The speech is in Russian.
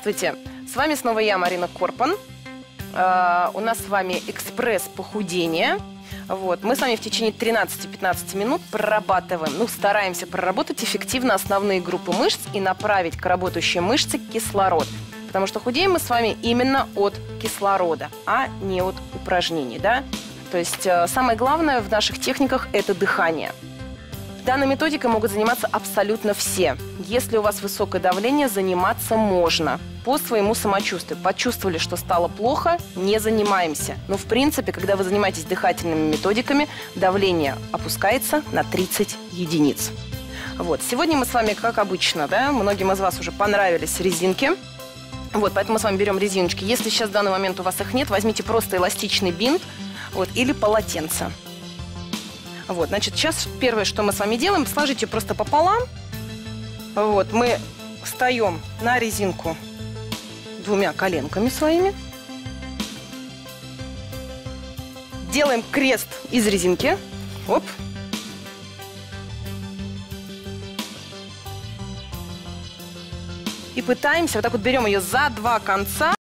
Здравствуйте! С вами снова я, Марина Корпан. У нас с вами экспресс похудения. Мы с вами в течение 13-15 минут прорабатываем, стараемся проработать эффективно основные группы мышц и направить к работающей мышце кислород. Потому что худеем мы с вами именно от кислорода, а не от упражнений, да? То есть самое главное в наших техниках – это дыхание. Данной методикой могут заниматься абсолютно все. Если у вас высокое давление, заниматься можно по своему самочувствию. Почувствовали, что стало плохо, не занимаемся. Но в принципе, когда вы занимаетесь дыхательными методиками, давление опускается на 30 единиц. Сегодня мы с вами, как обычно, да, многим из вас уже понравились резинки. Поэтому мы с вами берем резиночки. Если сейчас в данный момент у вас их нет, возьмите просто эластичный бинт или полотенце. Значит, сейчас первое, что мы с вами делаем, сложите просто пополам. Мы встаем на резинку двумя коленками своими. Делаем крест из резинки. Оп. И пытаемся, берем ее за два конца.